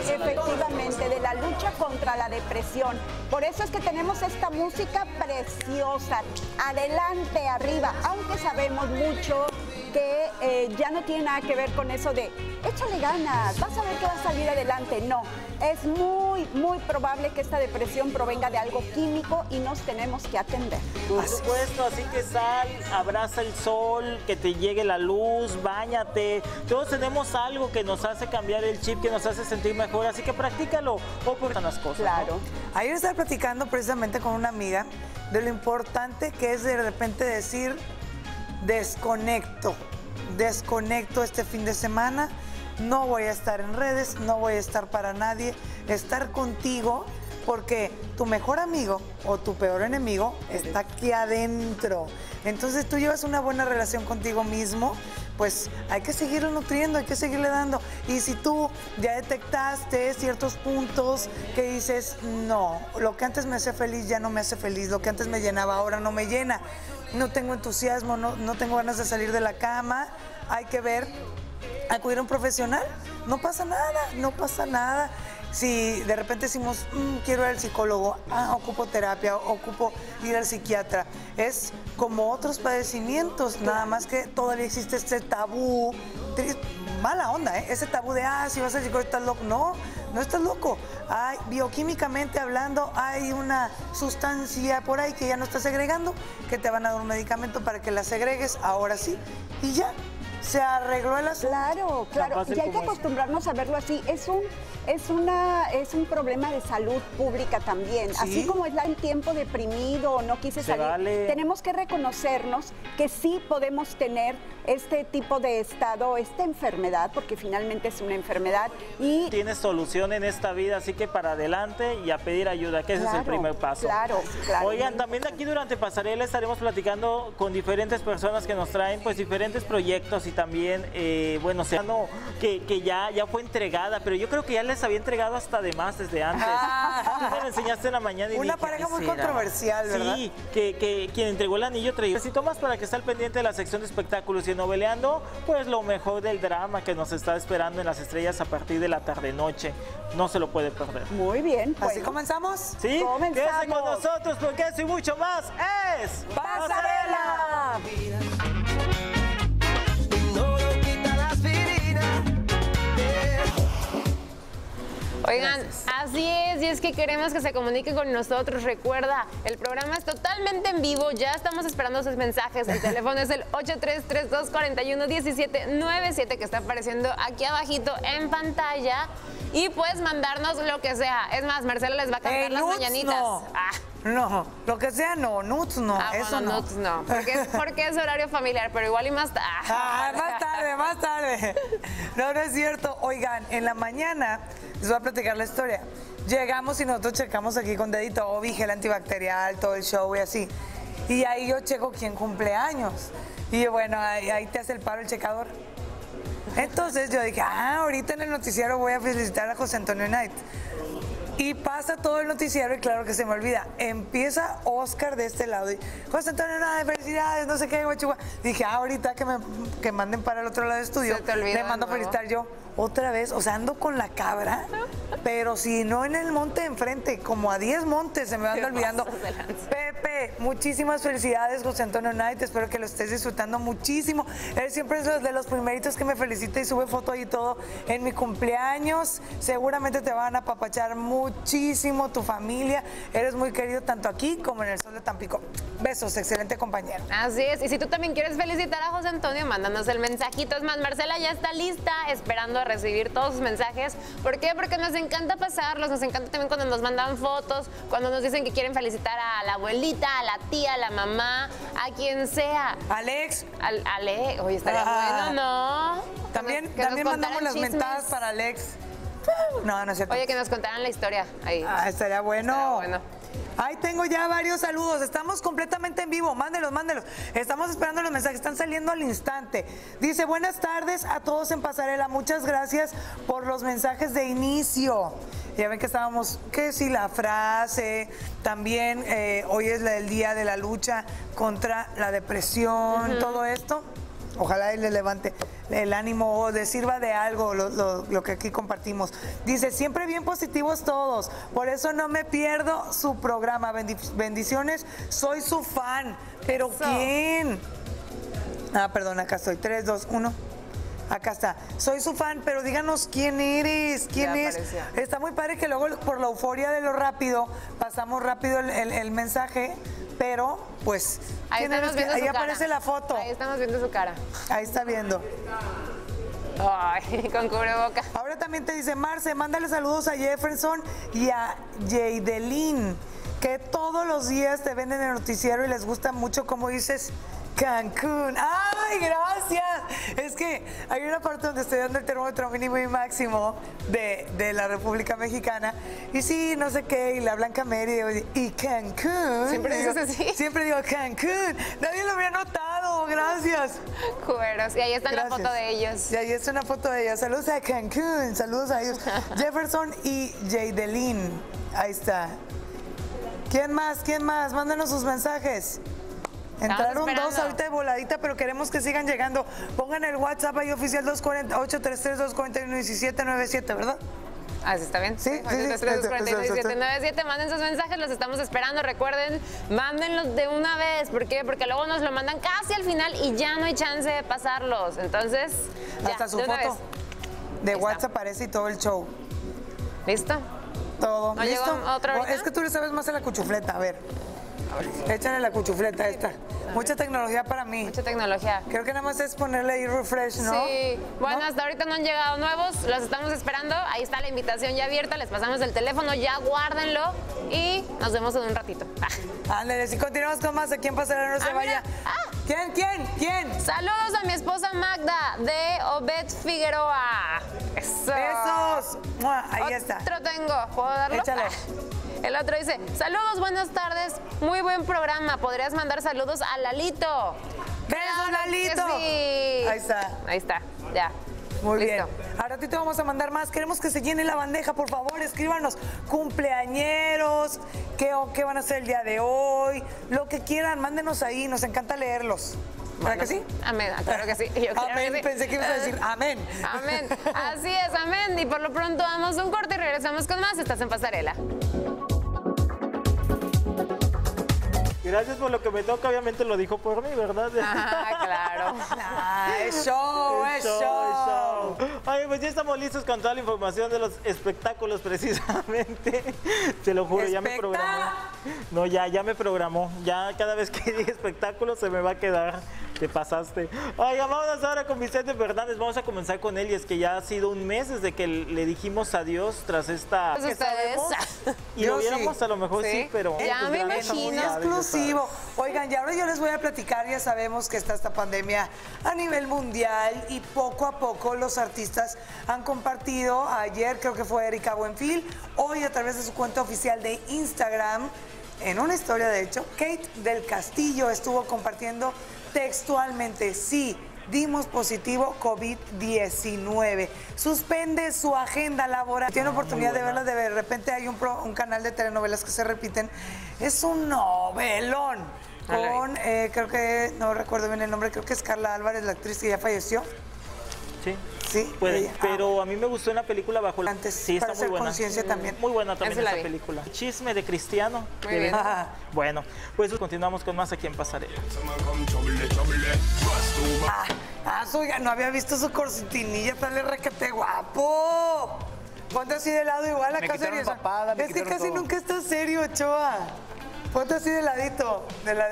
efectivamente, de la lucha contra la depresión. Por eso es que tenemos esta música preciosa. Adelante, arriba, aunque sabemos mucho que ya no tiene nada que ver con eso de échale ganas, vas a ver que va a salir adelante. No, es muy, muy probable que esta depresión provenga de algo químico y nos tenemos que atender. Por supuesto, así que sal, abraza el sol, que te llegue la luz, báñate. Todos tenemos algo que nos hace cambiar el chip, que nos hace sentir mejor, así que practícalo o por las cosas. Claro. ¿No? Ayer estaba platicando precisamente con una amiga de lo importante que es de repente decir desconecto este fin de semana, no voy a estar en redes, no voy a estar para nadie, estar contigo, porque tu mejor amigo o tu peor enemigo está aquí adentro. Entonces tú llevas una buena relación contigo mismo, pues hay que seguirlo nutriendo, hay que seguirle dando. Y si tú ya detectaste ciertos puntos que dices, no, lo que antes me hacía feliz ya no me hace feliz, lo que antes me llenaba ahora no me llena, no tengo entusiasmo, no tengo ganas de salir de la cama, hay que ver, acudir a un profesional, no pasa nada, no pasa nada. Si de repente decimos, quiero ir al psicólogo, ocupo terapia, ocupo ir al psiquiatra, es como otros padecimientos, nada más que todavía existe este tabú, mala onda, ese tabú de, si vas al psicólogo estás loco. No, no estás loco. Bioquímicamente hablando, hay una sustancia por ahí que ya no estás segregando, que te van a dar un medicamento para que la segregues, ahora sí, y ya. Se arregló el asunto. Claro, claro. Y hay que acostumbrarnos a verlo así. Es un problema de salud pública también. ¿Sí? Así como es el tiempo deprimido o no quise salir, vale. Tenemos que reconocernos que sí podemos tener este tipo de estado, esta enfermedad, porque finalmente es una enfermedad. Y tienes solución en esta vida, así que para adelante y a pedir ayuda, que ese es el primer paso. Claro, claro. Oigan, también aquí durante Pasarela estaremos platicando con diferentes personas que nos traen pues diferentes proyectos y también, bueno, que ya fue entregada, pero yo creo que ya les había entregado hasta de más desde antes. Tú me lo enseñaste en la mañana y una dije, pareja muy controversial, ¿verdad? Sí, que quien entregó el anillo traía. Si tomas para que esté al pendiente de la sección de espectáculos y noveleando, pues lo mejor del drama que nos está esperando en Las Estrellas a partir de la tarde-noche. No se lo puede perder. Muy bien. Pues. ¿Así comenzamos? Sí, comenzamos. Quédense con nosotros porque eso y mucho más es Pasarela. Oigan, así es, y es que queremos que se comuniquen con nosotros. Recuerda, el programa es totalmente en vivo, ya estamos esperando sus mensajes. El teléfono es el 8332411797 que está apareciendo aquí abajito en pantalla. Y puedes mandarnos lo que sea. Es más, Marcela les va a cantar las mañanitas. No. No, lo que sea no, nuts no, eso bueno, no. Nuts no, porque es horario familiar, pero igual y más tarde. Más tarde. No es cierto. Oigan, en la mañana les voy a platicar la historia. Llegamos y nosotros checamos aquí con dedito, Obi, gel antibacterial, todo el show y así. Y ahí yo checo quién cumple años. Y bueno, ahí te hace el paro el checador. Entonces yo dije, ahorita en el noticiero voy a felicitar a José Antonio Knight. Y pasa todo el noticiero y claro que se me olvida. Empieza Oscar de este lado y José Antonio Knight, felicidades, no sé qué, guachua. Dije, ahorita que manden para el otro lado del estudio, le mando a felicitar yo. Otra vez, o sea, ando con la cabra, pero si no en el monte de enfrente, como a 10 montes se me van olvidando. Pepe, muchísimas felicidades, José Antonio Knight, espero que lo estés disfrutando muchísimo. Él siempre es de los primeritos que me felicita y sube foto y todo en mi cumpleaños. Seguramente te van a apapachar muchísimo tu familia. Eres muy querido tanto aquí como en el Sol de Tampico. Besos, excelente compañero. Así es, y si tú también quieres felicitar a José Antonio, mándanos el mensajito. Es más, Marcela ya está lista, esperando a recibir todos sus mensajes. ¿Por qué? Porque nos encanta pasarlos, nos encanta también cuando nos mandan fotos, cuando nos dicen que quieren felicitar a la abuelita, a la tía, a la mamá, a quien sea. Alex. Alex, oye, estaría bueno, ¿no? También mandamos las mentadas para Alex. No, no es cierto. Oye, que nos contaran la historia ahí. Estaría bueno. Estaría bueno. Ahí tengo ya varios saludos, estamos completamente en vivo, mándelos. Estamos esperando los mensajes, están saliendo al instante. Dice, buenas tardes a todos en Pasarela, muchas gracias por los mensajes de inicio. Ya ven que estábamos, que sí, la frase, también hoy es el día de la lucha contra la depresión, todo esto. Ojalá y le levante el ánimo o les sirva de algo lo que aquí compartimos. Dice, siempre bien positivos todos, por eso no me pierdo su programa. Bendiciones, soy su fan. ¿Pero quién? Ah, perdón, acá estoy. 3, 2, 1. Acá está. Soy su fan, pero díganos quién eres, quién es. Está muy padre que luego por la euforia de lo rápido, pasamos rápido el mensaje, pero pues, ahí, ahí aparece la foto. Ahí estamos viendo su cara. Ahí está viendo. Ay, con cubreboca. Ahora también te dice, Marce, mándale saludos a Jefferson y a Jaydelin, que todos los días te ven en el noticiero y les gusta mucho como dices Cancún. ¡Ay, gracias! Es que hay una parte donde estoy dando el termómetro mínimo y máximo de la República Mexicana. Y sí, no sé qué, y la Blanca Mary y Cancún. Siempre dices así. Siempre digo Cancún. Nadie lo había notado, gracias. Cueros. Y ahí está la foto de ellos. Y ahí está una foto de ellos. Saludos a Cancún, saludos a ellos. Jefferson y Jaydelin. Ahí está. ¿Quién más? ¿Quién más? Mándanos sus mensajes. Entraron dos ahorita de voladita, pero queremos que sigan llegando. Pongan el WhatsApp ahí oficial 248-33-241-1797, ¿verdad? Así está bien. Sí, 833-241-1797. Manden sus mensajes, los estamos esperando. Recuerden, mándenlos de una vez. ¿Por qué? Porque luego nos lo mandan casi al final y ya no hay chance de pasarlos. Entonces, ya, hasta su foto de WhatsApp aparece y todo el show. ¿Listo? Todo. ¿No ¿Listo? llegó otra ahorita? Es que tú le sabes más a la cuchufleta, a ver. Échale la cuchufleta esta. Mucha tecnología para mí. Mucha tecnología. Creo que nada más es ponerle ahí refresh, ¿no? Sí. Bueno, ¿no? hasta ahorita no han llegado nuevos. Los estamos esperando. Ahí está la invitación ya abierta. Les pasamos el teléfono. Ya guárdenlo. Y nos vemos en un ratito. Ándale, si continuamos con más aquí en Pasarela, no se vaya. ¿Quién? Saludos a mi esposa Magda de Obed Figueroa. Eso. Besos. Ahí está. Otro tengo. ¿Puedo darlo? Échale. El otro dice, saludos, buenas tardes, muy buen programa. ¿Podrías mandar saludos a Lalito? ¡Besos, Lalito! Sí. Ahí está. Ahí está, ya. Muy Listo. bien. A ratito vamos a mandar más. Queremos que se llene la bandeja, por favor. Escríbanos cumpleañeros, qué van a hacer el día de hoy, lo que quieran, mándenos ahí. Nos encanta leerlos. ¿Verdad que sí? Amén, claro que sí. Yo amén, que sí. Pensé que ibas a decir amén. Amén. Así es, amén. Y por lo pronto damos un corte y regresamos con más. Estás en Pasarela. Gracias por lo que me toca, obviamente lo dijo por mí, ¿verdad? Ah, claro. Es show. Oye, pues ya estamos listos con toda la información de los espectáculos, precisamente. Te lo juro, ya me programó. No, ya me programó. Ya cada vez que diga espectáculo se me va a quedar. Te pasaste. Oiga, vamos ahora con Vicente Fernández. Vamos a comenzar con él. Y es que ya ha sido un mes desde que le dijimos adiós tras esta... Pues ustedes. Y lo viéramos a lo mejor sí, pero... Ya pues, me grandes imagino. amistades, Exclusivo. Oigan, y ahora yo les voy a platicar, ya sabemos que está esta pandemia a nivel mundial y poco a poco los artistas han compartido, ayer creo que fue Erika Buenfil, hoy a través de su cuenta oficial de Instagram, en una historia de hecho, Kate del Castillo estuvo compartiendo textualmente, sí, dimos positivo COVID-19. Suspende su agenda laboral. Tiene oportunidad de verla, de repente hay un canal de telenovelas que se repiten. Es un novelón. Con, creo que, no recuerdo bien el nombre, creo que es Carla Álvarez, la actriz que ya falleció. Sí. Sí, pues, pero a mí me gustó una película bajo la... Antes, sí, está para muy hacer buena. conciencia también. Muy buena también Esa esa la vi. película. Chisme de Cristiano. Muy bien. Bueno, pues continuamos con más aquí en Pasarela. Oiga, no había visto su cortinilla, tal requete guapo. Ponte así de lado igual, acá serio. Es que casi nunca está serio, Ochoa. Ponte así de ladito.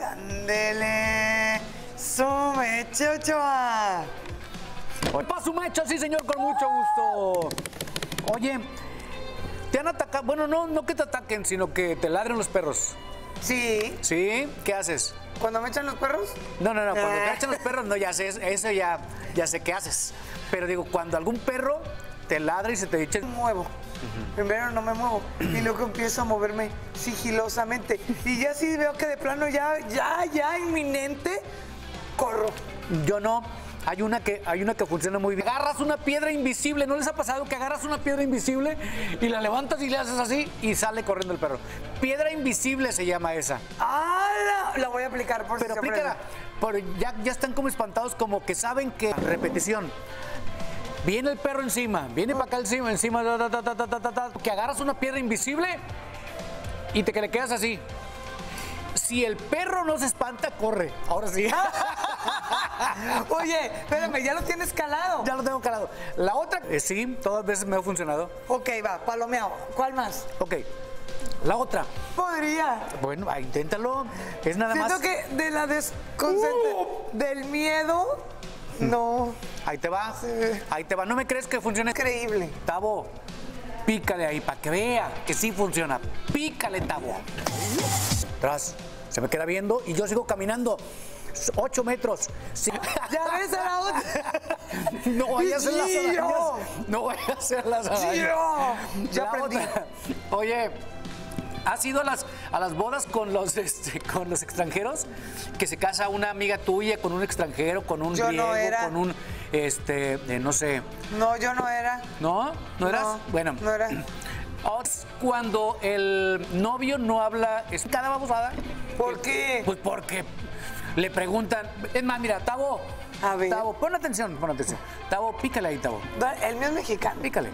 Dele. Sumeche, Ochoa. Paso macho, sí señor, con mucho gusto. Oye, te han atacado, bueno, no que te ataquen, sino que te ladren los perros. Sí. ¿Sí? ¿Qué haces? ¿Cuando me echan los perros? No, cuando te echan los perros, no, ya sé, eso ya sé qué haces. Pero digo, cuando algún perro te ladra y se te echa... Me muevo. Primero no me muevo y luego empiezo a moverme sigilosamente. Y ya si veo que de plano ya inminente, corro. Yo no. Hay una que funciona muy bien. Agarras una piedra invisible, ¿no les ha pasado que agarras una piedra invisible y la levantas y le haces así y sale corriendo el perro? Piedra invisible se llama esa. Ah, la voy a aplicar por Pero si se aplícala, ofrece. ya están como espantados, como que saben que repetición. Viene el perro encima, viene para acá encima, que agarras una piedra invisible y que le quedas así. Si el perro no se espanta, corre. Ahora sí. Oye, espérame, ¿ya lo tienes calado? Ya lo tengo calado. La otra, sí, todas veces me ha funcionado. Ok, va, palomeado. ¿Cuál más? Ok, la otra. Podría. Bueno, inténtalo. Es nada Siento más. que de la desconcentración, del miedo, no. Ahí te va. Ahí te va. ¿No me crees que funciona? Increíble. Tavo, pícale ahí para que vea que sí funciona. Pícale, Tavo. Tras, se me queda viendo y yo sigo caminando 8 metros. Sí. ¿Ya ves a la otra? No vaya a hacer las Sí, arañas. yo. No vaya a hacer las arañas. Sí, yo. Ya La aprendí. otra. Oye, ¿has ido a las bodas con los extranjeros? Que se casa una amiga tuya con un extranjero, con un Yo no griego, era. con un, no sé. No, yo no era. ¿No? ¿No eras? No, Bueno. no era. Cuando el novio no habla, es cada babosada. ¿Por qué? Pues porque le preguntan. Es más, mira, Tavo. A ver. Tavo, pon atención, pon atención. Tavo, pícale ahí, Tavo. El mío es mexicano. Pícale.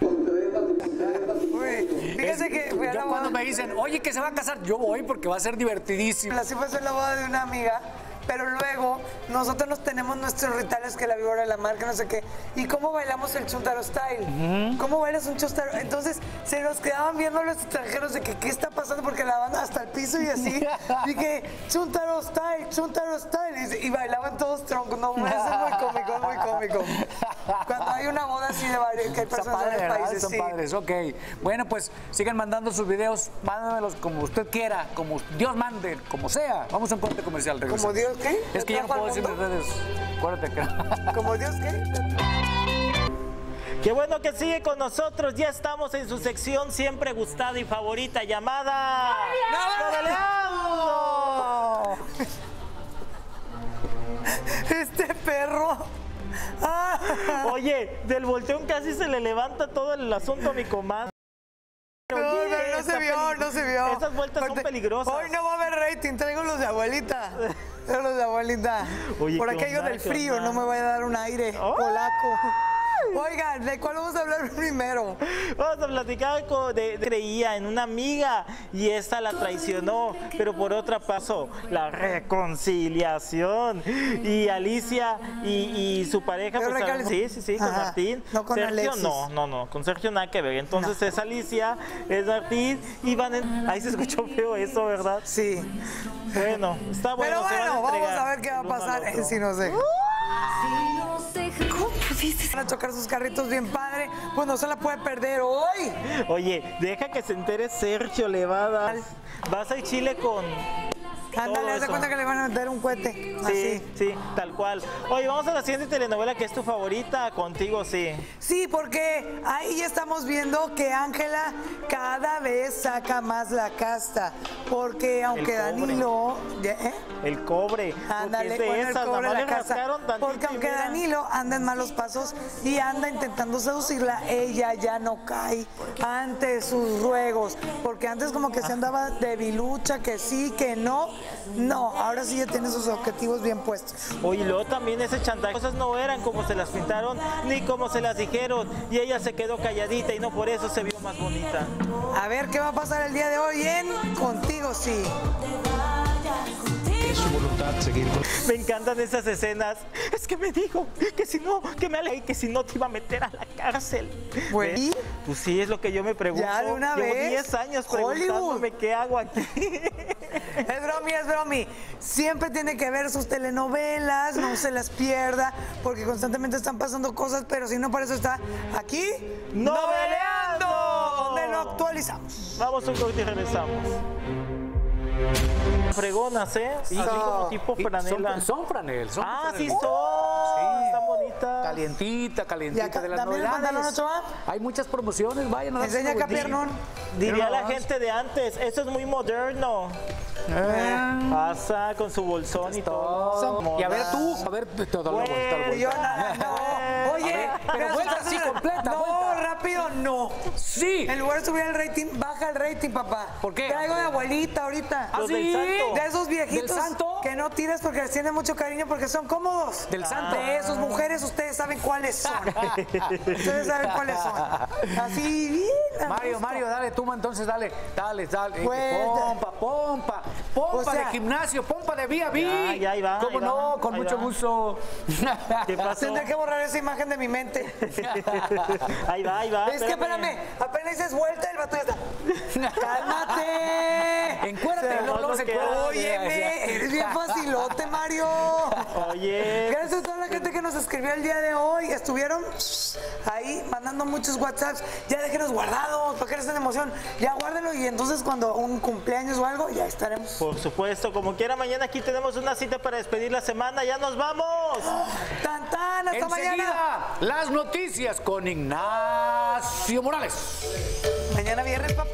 Uy, fíjese que fui a la Yo cuando boda. me dicen, oye, que se va a casar, yo voy porque va a ser divertidísimo. Así fue la boda de una amiga, pero luego nosotros nos tenemos nuestros rituales que la víbora de la mar, que no sé qué. ¿Y cómo bailamos el chuntaro style? ¿Cómo bailas un chuntaro? Entonces se nos quedaban viendo los extranjeros de que qué está pasando porque la banda hasta el piso y así. Dije, chuntaro style, chuntaro style. Y bailaban todos troncos. No, eso es muy cómico, es muy cómico. Cuando hay una boda así de varios, que hay Son personas de padres, varios ¿verdad? países, Son sí. padres, ok. Bueno, pues sigan mandando sus videos, mándamelos como usted quiera, como Dios mande, como sea. Vamos a un corte comercial, regresamos. ¿Como Dios qué? Es que ya no ¿Trajo puedo al decir mis mundo? redes. Acuérdate que... ¿Como Dios qué? Qué bueno que sigue con nosotros. Ya estamos en su sección siempre gustada y favorita llamada Noveleando. Este perro. Ah. Oye, del volteón casi se le levanta todo el asunto a mi comadre. No, Oye, pero no se está vio, no se vio. Esas vueltas son peligrosas. Hoy no va a haber rating, traigo los de abuelita. Traigo los de abuelita. Oye, Por ¿qué aquí yo onda, del qué frío, onda? no me vaya a dar un aire ¡Ay! polaco. Oigan, ¿de cuál vamos a hablar primero? Vamos a platicar creía en una amiga y esta la traicionó, pero por otra pasó la reconciliación. Y Alicia y su pareja, Pero pues, sí, con Ajá, Martín. no con Sergio, Alexis. no, con Sergio nada que ver. Entonces es Alicia, es Martín y van ahí se escuchó feo eso, ¿verdad? Sí. Bueno, está bueno. Pero se van bueno, vamos entregar a ver qué va a el uno al pasar otro. si nos deja. ¿Cómo pudiste? Van a chocar sus carritos bien padre. Pues no se la puede perder hoy. Oye, deja que se entere Sergio, le va a dar. Vas al Chile con. Ándale, haz de eso. cuenta que le van a meter un cohete. Sí, Así. sí, tal cual. Oye, vamos a la siguiente telenovela que es tu favorita, contigo sí. Sí, porque ahí ya estamos viendo que Ángela cada vez saca más la casta. Porque aunque El cobre. Danilo. ¿Eh? El cobre. Ándale, porque es de bueno, el esas, cobre nada más la le casa. rascaron tantito Porque y aunque mira. Danilo anda en malos pasos y anda intentando seducirla, ella ya no cae ante sus ruegos. Porque antes como que se andaba debilucha, que sí, que no. No, ahora sí ya tiene sus objetivos bien puestos. Oye, luego también ese chantaje. Cosas no eran como se las pintaron ni como se las dijeron. Y ella se quedó calladita y no por eso se vio más bonita. A ver qué va a pasar el día de hoy en Contigo Sí. Es su voluntad seguir con... Me encantan esas escenas. Es que me dijo que si no, que me alejé, que si no te iba a meter a la cárcel. Pues, ¿Ves? Pues sí, es lo que yo me pregunto. Ya de una Llevo vez, 10 años Hollywood. preguntándome qué hago aquí. Es bromi, es bromi. Siempre tiene que ver sus telenovelas, no se las pierda, porque constantemente están pasando cosas, pero si no, para eso está aquí, ¡Noveleando! donde lo actualizamos. Vamos a un corte y regresamos. Fregonas, ¿eh? Así como tipo franela. Son franel. Son Ah, franel. sí son. Sí. Están bonitas. Calientita ¿Y acá de las también el pantalón novedades. Ochoa? Hay muchas promociones, vayan a darse Enseña una acá, vueltita. piernón. Diría la gente de antes, eso es muy moderno. Pasa con su bolsón y todo. Y a ver tú, a ver, te doy la vuelta, la Y vuelta. yo nada, no. Oye, pero vuelta así, completa, No, vuelta. rápido, no. Sí. En lugar de subir el rating, baja el rating, papá. ¿Por qué? Traigo de abuelita ahorita. ¿Ah, Los sí? del Santo. De esos viejitos ¿Del Santo? que no tires porque les tienen mucho cariño porque son cómodos. Del Santo. De esos mujeres, ustedes saben cuáles son. Ustedes saben cuáles son. Así, bien. a gusto. Mario, dale, tú, entonces, dale. Pues, Pompa o sea, de gimnasio, pompa de vía. Ya, ahí va, ¿Cómo ahí no? va, Con ahí mucho va. gusto. ¿Qué pasó? Tendré que borrar esa imagen de mi mente. Ahí va, ahí va. Es que espérame, apenas dices vuelta, el vato ya está. ¡Cálmate! Encuérdate, luego se encuerda. Óyeme, eres bien facilote, Mario. Oye, Gracias a toda la gente que nos escribió el día de hoy. Estuvieron ahí mandando muchos WhatsApps. Ya déjenos guardados, para que les den emoción. Ya guárdenlo y entonces cuando un cumpleaños o algo, ya estaremos. por supuesto, como quiera, mañana aquí tenemos una cita para despedir la semana. ¡Ya nos vamos! ¡Tan, tan! ¡Hasta mañana! Enseguida, las noticias con Ignacio Morales. Mañana viernes, papá.